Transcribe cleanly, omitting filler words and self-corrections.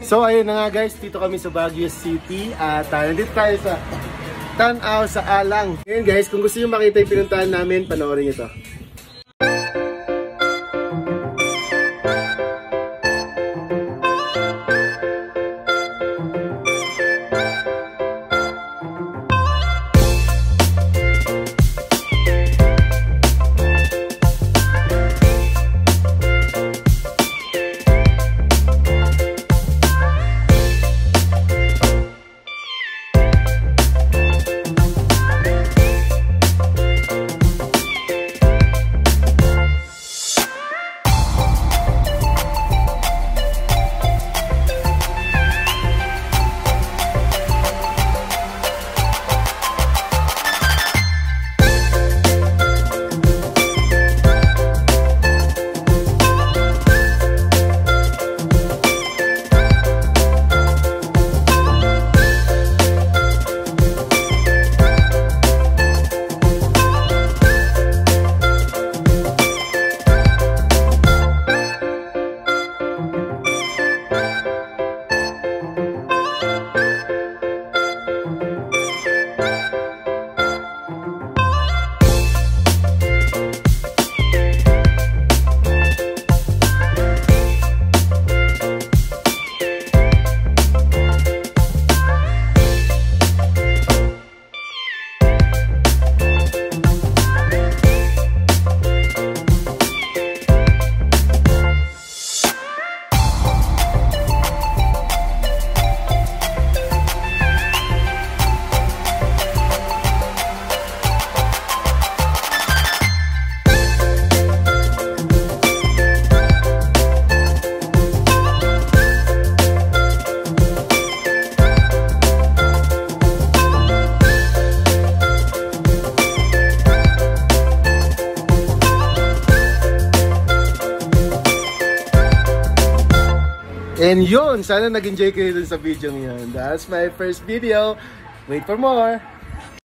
So ayun na nga guys, dito kami sa Baguio City at nandito tayo sa Tanaw sa Alang. Ngayon guys, kung gusto nyo makita yung pinuntahan namin, panoorin nyo to. And yun, sana nag-enjoy kayo dun sa video ngayon. That's my first video. Wait for more!